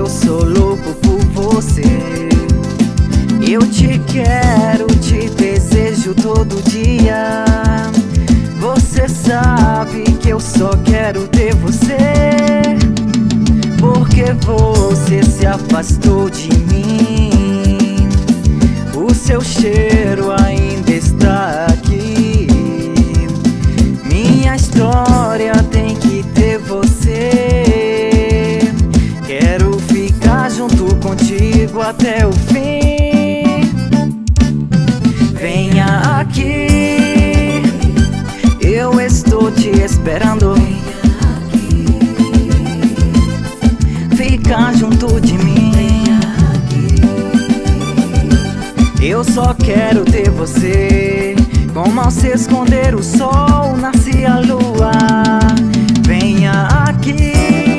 eu sou louco por você. Eu te quero, te desejo todo dia. Você sabe que eu só quero ter você, porque você se afastou de mim. O seu cheiro ainda está aqui. Minha história tem que ter você. Quero ficar junto contigo até o fim. Venha aqui, eu estou te esperando. Fica junto de mim. Eu só quero ter você. Como ao se esconder o sol, nasce a lua. Venha aqui.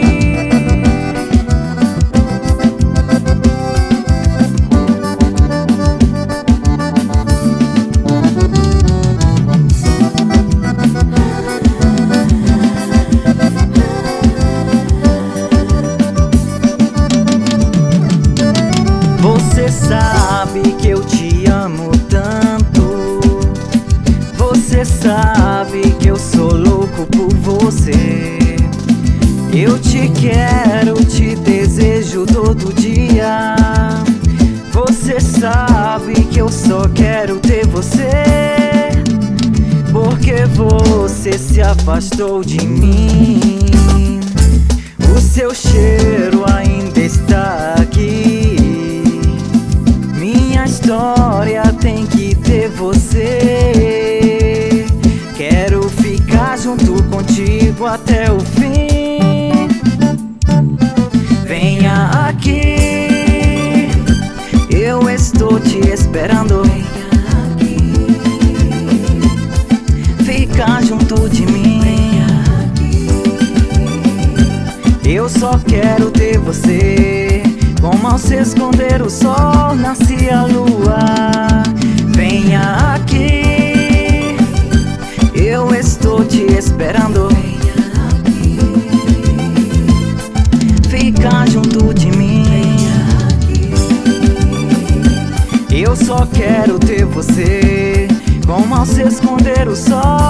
Você sabe que eu te amo tanto. Você sabe que eu sou louco por você. Eu te quero, te desejo todo dia. Você sabe que eu só quero ter você, porque você se afastou de mim. O seu cheiro ainda está aqui. Minha história tem que ter você. Quero ficar junto contigo até o fim. Venha aqui, eu estou te esperando. Fica junto de mim. Eu só quero ter você. Como ao se esconder o sol, nasce a lua. Venha aqui, eu estou te esperando. Fica junto de mim. Eu só quero ter você. Como ao se esconder o sol,